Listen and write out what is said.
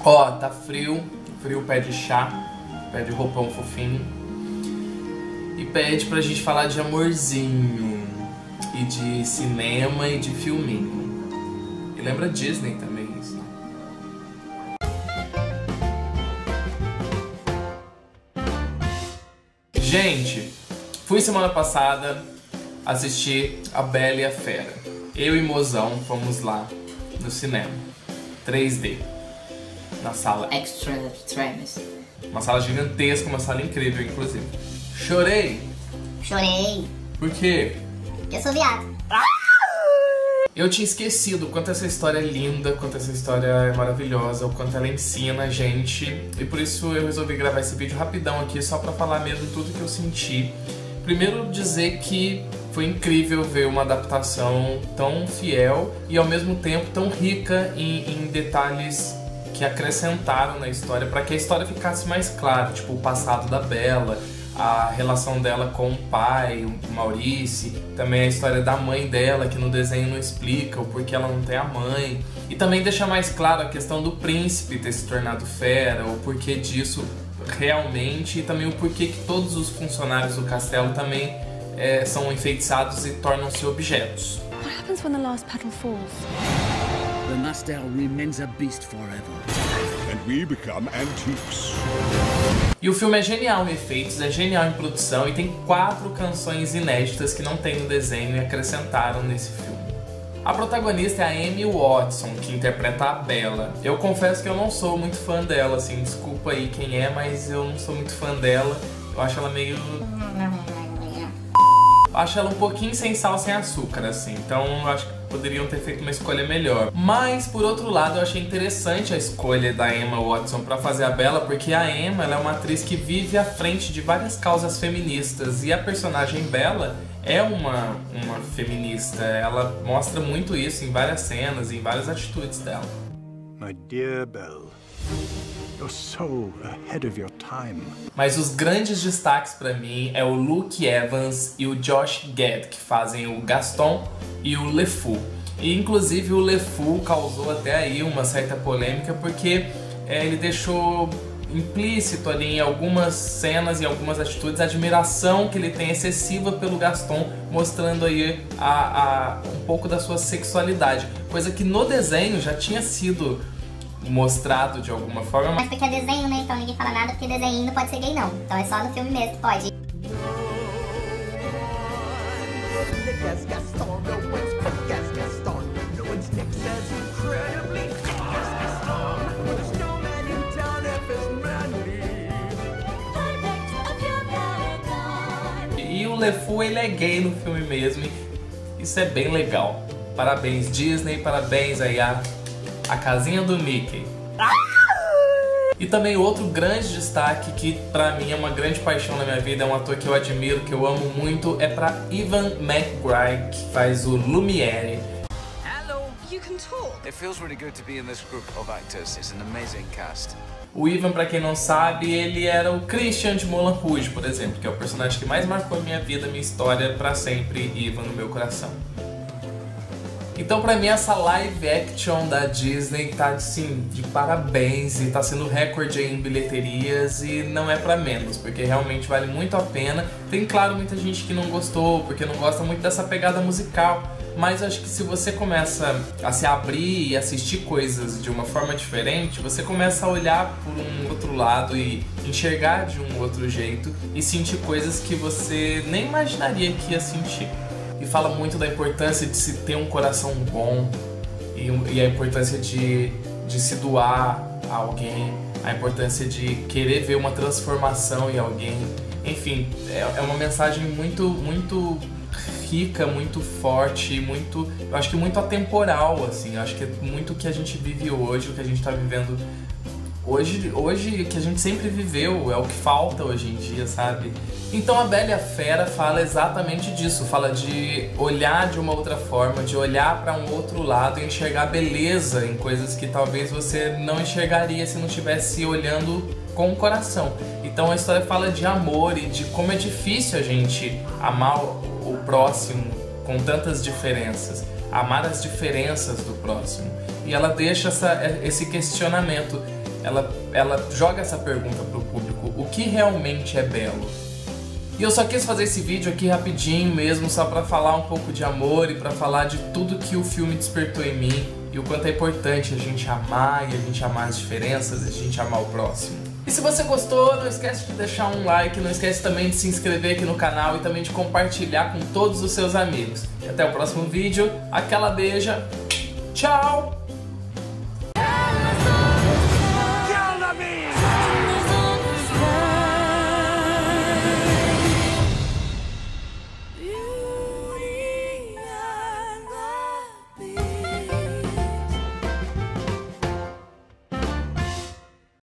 Ó, tá frio, pede chá, pede roupão fofinho e pede pra gente falar de amorzinho e de cinema e de filminho. E lembra Disney também isso. Gente, fui semana passada assistir A Bela e a Fera. Eu e Mozão fomos lá no cinema 3D, na sala Extra Travis. Uma sala gigantesca, uma sala incrível, inclusive. Chorei. Chorei. Por quê? Eu sou viado. Eu tinha esquecido o quanto essa história é linda, o quanto essa história é maravilhosa, o quanto ela ensina a gente. E por isso eu resolvi gravar esse vídeo rapidão aqui, só pra falar mesmo tudo que eu senti. Primeiro dizer que foi incrível ver uma adaptação tão fiel e ao mesmo tempo tão rica em detalhes que acrescentaram na história para que a história ficasse mais clara, tipo o passado da Bela, a relação dela com o pai, o Maurice, também a história da mãe dela, que no desenho não explica o porquê ela não tem a mãe, e também deixa mais claro a questão do príncipe ter se tornado fera, o porquê disso realmente, e também o porquê que todos os funcionários do castelo também são enfeitiçados e tornam-se objetos. What happens when the last petal falls? The Nastel remains a beast forever. And we become antiques. E o filme é genial em efeitos, é genial em produção e tem 4 canções inéditas que não tem no desenho e acrescentaram nesse filme. A protagonista é a Emmy Watson, que interpreta a Bela. Eu confesso que eu não sou muito fã dela, assim, desculpa aí quem é, mas eu não sou muito fã dela. Eu acho ela meio... acho ela um pouquinho sem sal, sem açúcar, assim. Então eu acho que poderiam ter feito uma escolha melhor. Mas, por outro lado, eu achei interessante a escolha da Emma Watson pra fazer a Bela, porque a Emma ela é uma atriz que vive à frente de várias causas feministas. E a personagem Bela é uma feminista. Ela mostra muito isso em várias cenas e em várias atitudes dela. My dear Belle, you're so ahead of your time. Mas os grandes destaques pra mim é o Luke Evans e o Josh Gad, que fazem o Gaston e o LeFou. E inclusive o LeFou causou até aí uma certa polêmica porque ele deixou implícito ali em algumas cenas e algumas atitudes a admiração que ele tem excessiva pelo Gaston, mostrando aí um pouco da sua sexualidade, coisa que no desenho já tinha sido mostrado de alguma forma. Mas porque é desenho, né? Então ninguém fala nada porque desenho não pode ser gay, não. Então é só no filme mesmo que pode. E o LeFou, ele é gay no filme mesmo. Isso é bem legal. Parabéns Disney, parabéns aí a casinha do Mickey. E também outro grande destaque que pra mim é uma grande paixão na minha vida, é um ator que eu admiro, que eu amo muito, é pra Ewan McGregor, que faz o Lumiere. Hello, you can talk. It feels really good to be in this group of actors. It's an amazing cast. O Ewan, pra quem não sabe, ele era o Christian de Moulin Rouge, por exemplo, que é o personagem que mais marcou a minha vida, minha história, pra sempre, Ewan no meu coração. Então pra mim essa live action da Disney tá assim, de parabéns e tá sendo recorde em bilheterias e não é pra menos, porque realmente vale muito a pena. Tem claro muita gente que não gostou, porque não gosta muito dessa pegada musical, mas acho que se você começa a se abrir e assistir coisas de uma forma diferente, você começa a olhar por um outro lado e enxergar de um outro jeito e sentir coisas que você nem imaginaria que ia sentir. E fala muito da importância de se ter um coração bom e a importância de se doar a alguém, a importância de querer ver uma transformação em alguém. Enfim, é uma mensagem muito rica, muito forte, eu acho que muito atemporal, assim. Eu acho que é muito o que a gente vive hoje, o que a gente está vivendo hoje, o que a gente sempre viveu, é o que falta hoje em dia, sabe? Então a Bela e a Fera fala exatamente disso, fala de olhar de uma outra forma, de olhar para um outro lado e enxergar beleza em coisas que talvez você não enxergaria se não estivesse olhando com o coração. Então a história fala de amor e de como é difícil a gente amar o próximo com tantas diferenças, amar as diferenças do próximo. E ela deixa esse questionamento. ela joga essa pergunta pro público: o que realmente é belo? E eu só quis fazer esse vídeo aqui rapidinho mesmo, só pra falar um pouco de amor e pra falar de tudo que o filme despertou em mim e o quanto é importante a gente amar e a gente amar as diferenças e a gente amar o próximo. E se você gostou, não esquece de deixar um like, não esquece também de se inscrever aqui no canal e também de compartilhar com todos os seus amigos. E até o próximo vídeo, aquela beija, tchau!